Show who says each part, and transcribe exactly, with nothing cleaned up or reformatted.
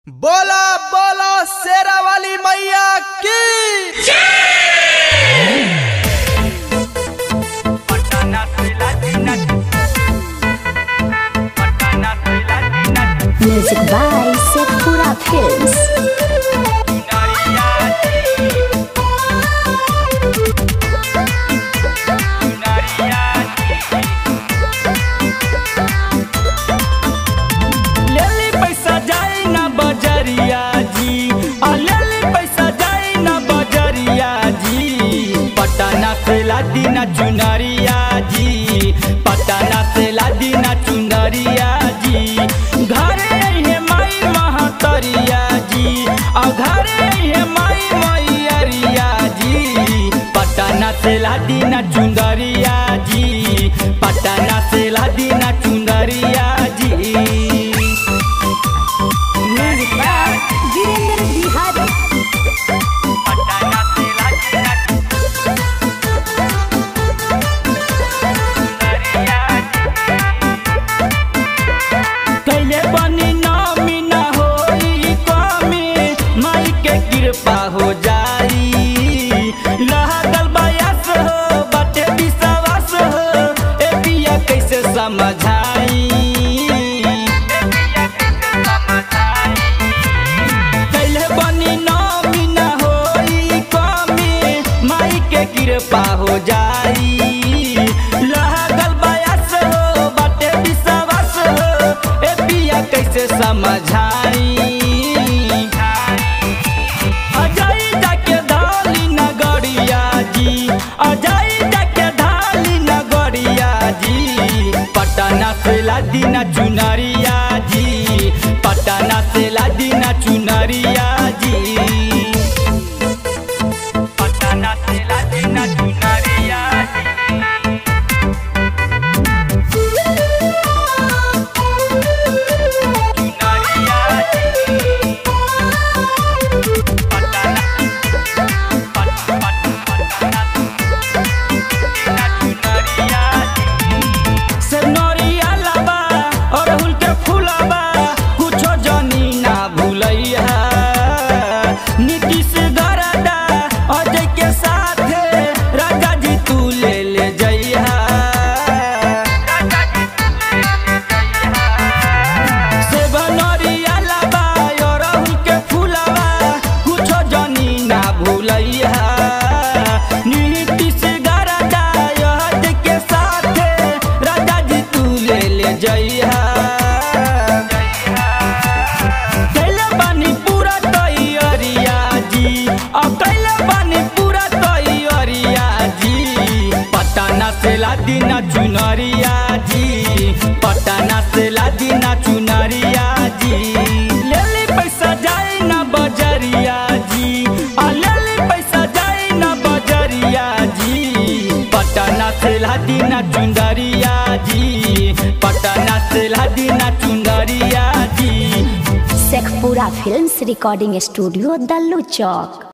Speaker 1: बोला बोला शेरा वाली मैया की
Speaker 2: Music by Sephora Films.
Speaker 3: लेली पैसा जाई ना बजरिया जी, आ लेली पैसा जाई ना बजरिया जी। पटना से लादी ना चुनरिया जी, पटना से लादी ना चुनरिया जी। घरे है माई महतरिया जी, आ घरे है माई मैयरिया जी। पटना से लादी ना चुनरिया जी, पटना से लादी ना चुनरिया जी।
Speaker 2: वीरेंद्र बिहारी
Speaker 3: कैले बनी नामी ना होई कमी, माई के कृपा हो जाई। लागल बयास हो बाटे विश्वास हो, ए बिया कैसे समझाई। कैले बनी नामी ना होई कमी, माई के कृपा हो जाई। लागल बयास हो बाटे विश्वास हो, ए बिया कैसे समझाई। अजाई जाके धाली नगरिया जी, अजाई जाके धाली नगरिया जी। पटना से लादी ना चुनरिया जी, पटना से लादी ना चुनरिया जी। पटना से लादी ना चुनरिया से नरिया लाबा और हुल के फूलाबा, कुछो जनी ना भूलैया। नीतीश गरदा अजय के साथे राजा जी तू ले ले जइहा। से नरिया लाबा और हुल के फूलाबा, कुछो जनी ना भूलैया। नीतीश गरदा अजय के साथे राजा जी तू ले ले जइहा। कैले बानी पूरा तैयारिया जी, अब कैले बानी पूरा तैयारिया जी। पटना से लादी ना चुनरिया जी, पटना से लादी ना चुनरिया जी। लेली पैसा जाई ना बजरिया जी, आ लेली पैसा जाई ना बजरिया जी। पटना से लादी ना चुनरिया जी, पटना से लादी ना चुनरिया जी।
Speaker 2: Sephora Films Recording Studio, Dallu Chowk।